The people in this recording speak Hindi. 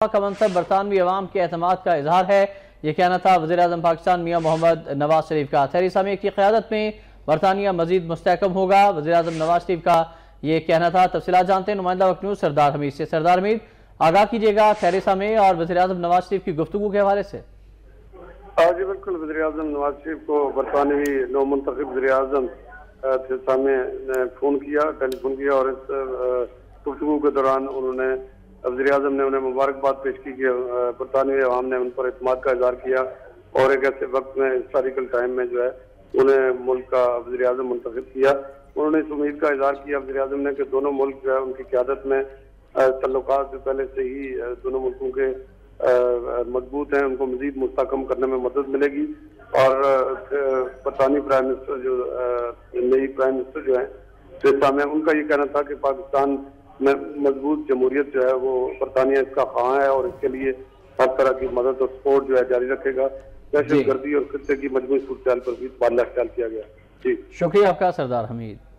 का मनसब बरतानवी अवाम के एतमाद का इजहार है, ये कहना था वज़ीर आज़म पाकिस्तान मियाँ मोहम्मद नवाज शरीफ का। थेरेसा मे की क़यादत में बरतानिया मजीद मुस्तहकम होगा, वज़ीर आज़म नवाज शरीफ का ये कहना था। तफसीलात जानते हैं नुमाइंदा वक्त न्यूज़ सरदार हमीद से। सरदार हमीद, आगाह कीजिएगा थेरेसा मे और वज़ीर आज़म नवाज शरीफ की गुफ्तगू के हवाले से। जी बिल्कुल, वज़ीर आज़म नवाज शरीफ को बरतानवी नौ मुंतखब वज़ीर आज़म थेरेसा मे ने टेलीफोन किया और इस गुफ्तगू के दौरान उन्होंने वज़ीर आज़म ने उन्हें मुबारकबाद पेश की कि बरतानवी अवाम ने उन पर एतमाद का इजहार किया और एक ऐसे वक्त में हिस्टोरिकल टाइम में जो है उन्हें मुल्क का वज़ीर आज़म मुंतखब किया। उन्होंने इस उम्मीद का इजहार किया वज़ीर आज़म ने कि दोनों मुल्क जो है उनकी क़यादत में तल्लुकात जो पहले से ही दोनों मुल्कों के मजबूत हैं, उनको मजीद मुस्तहकम करने में मदद मिलेगी। और बरतानी प्राइम मिनिस्टर जो नई प्राइम मिनिस्टर जो है थेरेसा मे, उनका ये कहना था कि पाकिस्तान में मजबूत जमहूरियत जो है वो बरतानिया इसका ख़्वाह है और इसके लिए हर तरह की मदद और सपोर्ट जो है जारी रखेगा। दहशत गर्दी और खित्ते की मजबूत सूरत पर भी तबादला ख्याल किया गया। जी शुक्रिया आपका सरदार हमीद।